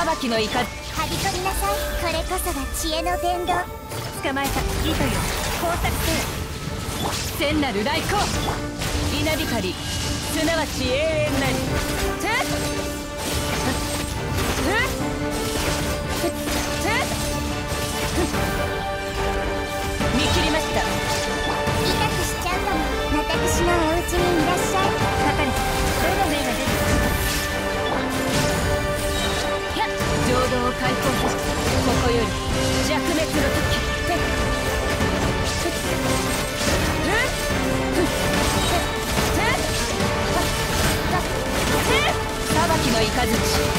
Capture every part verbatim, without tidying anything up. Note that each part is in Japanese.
裁きのイカはびこりなさい。これこそが知恵の伝道。 捕まえた。糸よ工作せよ。千なる来光稲光すなわち永遠なり。見切りました。 痛くしちゃうかも。私のお家にいらっしゃい。 かかれ。どの目が出るか。やっ浄土を解放させここより弱滅の時。裁きのイカズチ。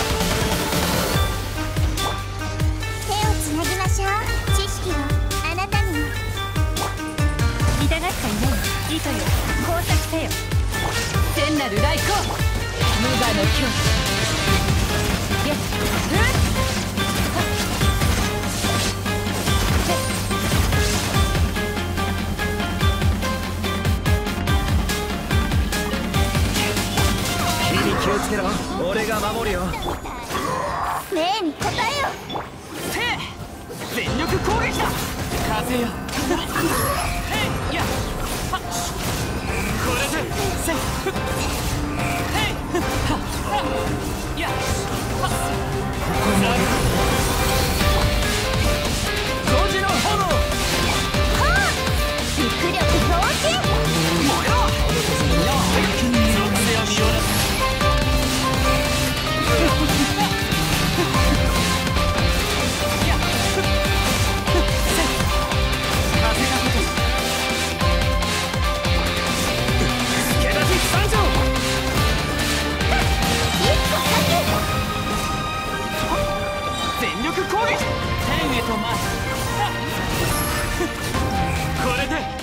手をつなぎましょう。知識をあなたにも。 痛がっちゃいない。糸よ工作せよ。千なる来光無我の境地。やっ火に気をつけろ。俺が守るよ。 命に応えよ。 せい全力攻撃だ。風よへいやはっこれでせいへいはっはやはっなる同時の炎。 はあ力力同時。 燃えろ。属性を見下ろす。全力攻撃。天へと回す。これで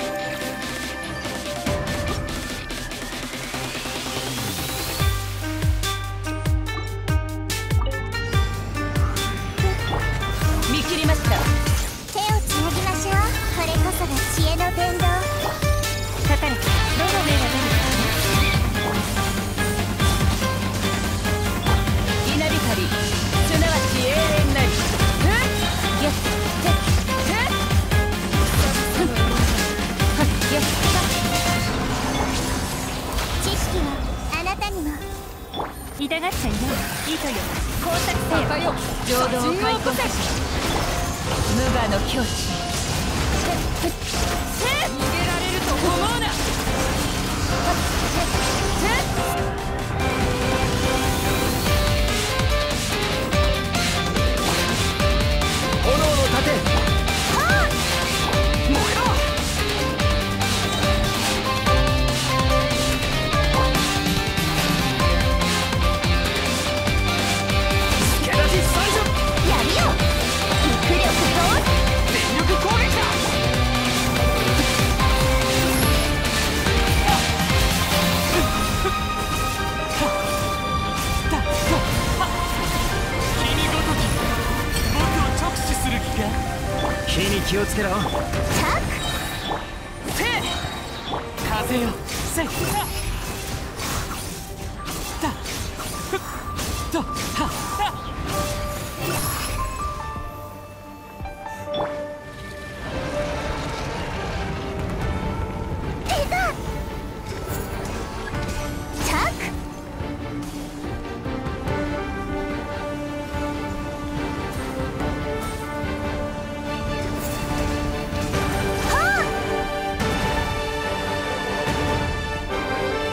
見切りました。 手をつなぎましょう。これこそが知恵の伝道。 かかれ。どの目が出るか。稲光すなわち永遠なり。やっ知識はあなたにも。 痛がっちゃいない。糸よ工作せよ。浄土を解放させ無我の境地。逃げられると思うな。 炎の盾。はあ燃えろ。助立ち最初。 やるよ。力力同時。 全力攻撃だ。君ごとき僕を直視する気か。火に気をつけろ。 タックせい風よせいたふっとはっ手だ。タックはあ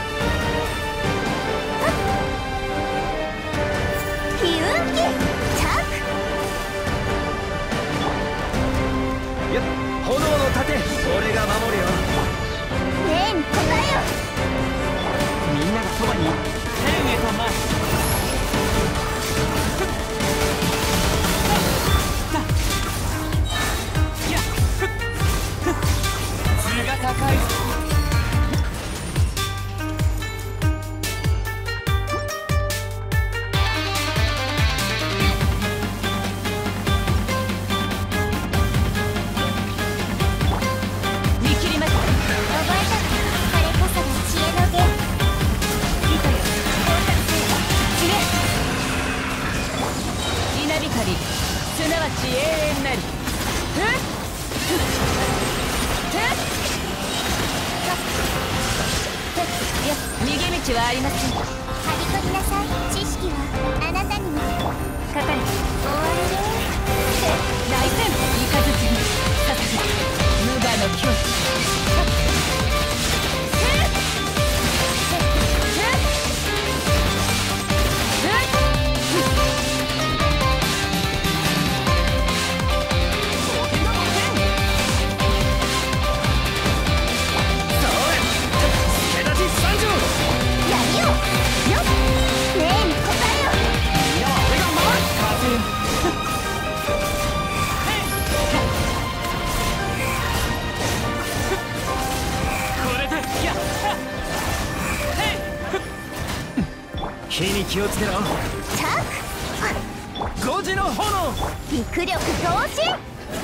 ちはありません。 はびこりなさい。知識はあなたにも。 かかれ。 終わりね。 雷戦三日月にささぐ無我の境地。 火に気をつけろ。 チャッ五時の炎。 陸力同時。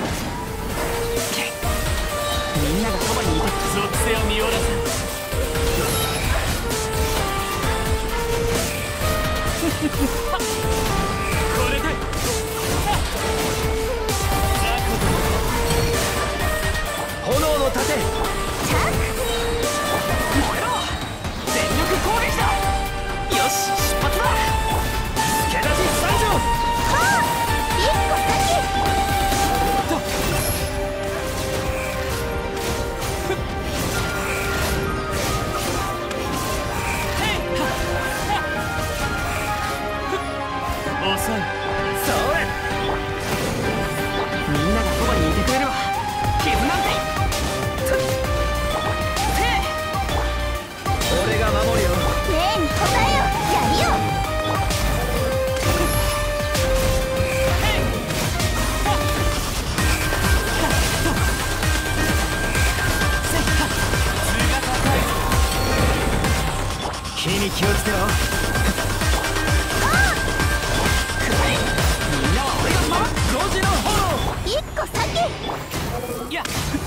みんながそばにいて属性を見下ろす。これで炎の盾。チャッ燃えろ。全力攻撃だ。よし、出発だ。助立ち参上。 はあ、一個先。 とへいはっはっ遅い。それ。みんながそばにいてくれるわ。傷なんてとっへい。俺が守るよ。 例に答えよ。やりよ。 火に気をつけろ。みんなは俺が守る。五時の炎。 一個先。 いや